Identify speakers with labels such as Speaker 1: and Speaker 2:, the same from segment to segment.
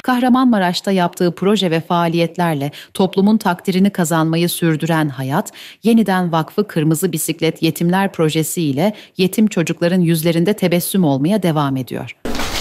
Speaker 1: Kahramanmaraş'ta yaptığı proje ve faaliyetlerle toplumun takdirini kazanmayı sürdüren Hayat, Yeniden Vakfı Kırmızı Bisiklet Yetimler Projesi ile yetim çocukların yüzlerinde tebessüm olmaya devam ediyor.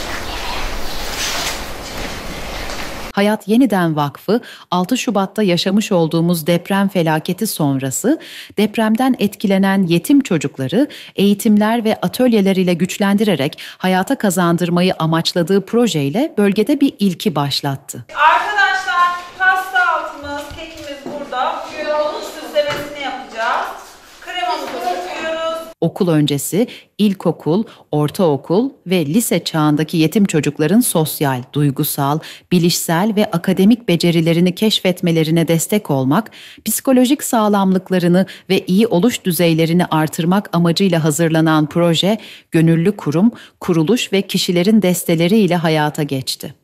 Speaker 1: Hayat Yeniden Vakfı, 6 Şubat'ta yaşamış olduğumuz deprem felaketi sonrası depremden etkilenen yetim çocukları eğitimler ve atölyeler ile güçlendirerek hayata kazandırmayı amaçladığı projeyle bölgede bir ilki başlattı.
Speaker 2: Arkadaşlar, pasta altımız, kekimiz burada. Bugün onun süslemesini yapacağız. Kremamızı döküyoruz.
Speaker 1: Okul öncesi, ilkokul, ortaokul ve lise çağındaki yetim çocukların sosyal, duygusal, bilişsel ve akademik becerilerini keşfetmelerine destek olmak, psikolojik sağlamlıklarını ve iyi oluş düzeylerini artırmak amacıyla hazırlanan proje, gönüllü kurum, kuruluş ve kişilerin desteleriyle hayata geçti.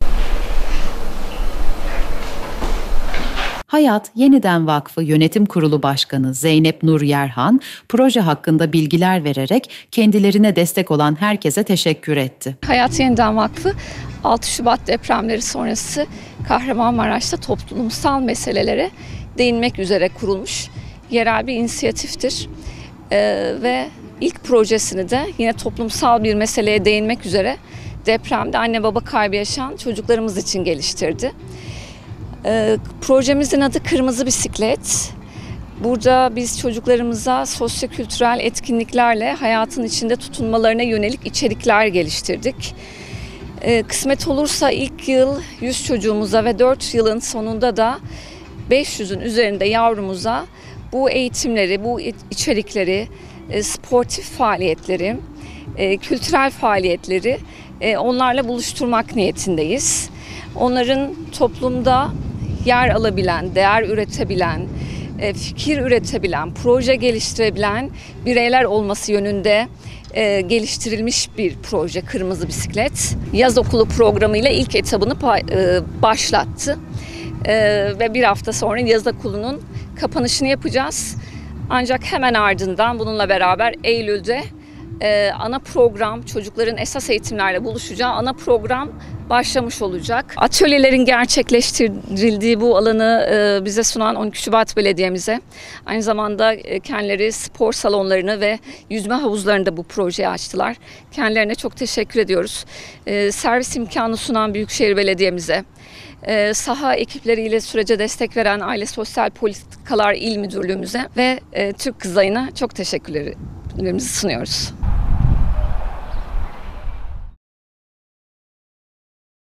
Speaker 1: Hayat Yeniden Vakfı Yönetim Kurulu Başkanı Zeynep Nur Yerhan, proje hakkında bilgiler vererek kendilerine destek olan herkese teşekkür etti.
Speaker 3: Hayat Yeniden Vakfı 6 Şubat depremleri sonrası Kahramanmaraş'ta toplumsal meselelere değinmek üzere kurulmuş yerel bir inisiyatiftir. Ve ilk projesini de yine toplumsal bir meseleye değinmek üzere depremde anne baba kaybı yaşayan çocuklarımız için geliştirdi. Projemizin adı Kırmızı Bisiklet. Burada biz çocuklarımıza sosyo-kültürel etkinliklerle hayatın içinde tutunmalarına yönelik içerikler geliştirdik. Kısmet olursa ilk yıl 100 çocuğumuza ve 4 yılın sonunda da 500'ün üzerinde yavrumuza bu eğitimleri, bu içerikleri, sportif faaliyetleri, kültürel faaliyetleri onlarla buluşturmak niyetindeyiz. Onların toplumda yer alabilen, değer üretebilen, fikir üretebilen, proje geliştirebilen bireyler olması yönünde geliştirilmiş bir proje Kırmızı Bisiklet. Yaz okulu programıyla ilk etabını başlattı. Ve bir hafta sonra yaz okulunun kapanışını yapacağız. Ancak hemen ardından bununla beraber Eylül'de ana program, çocukların esas eğitimlerle buluşacağı ana program başlamış olacak. Atölyelerin gerçekleştirildiği bu alanı bize sunan 12 Şubat Belediye'mize, aynı zamanda kendileri spor salonlarını ve yüzme havuzlarını da bu projeye açtılar. Kendilerine çok teşekkür ediyoruz. Servis imkanı sunan Büyükşehir Belediye'mize, saha ekipleriyle sürece destek veren Aile Sosyal Politikalar İl Müdürlüğümüze ve Türk Kızılayı'na çok teşekkürlerimizi sunuyoruz.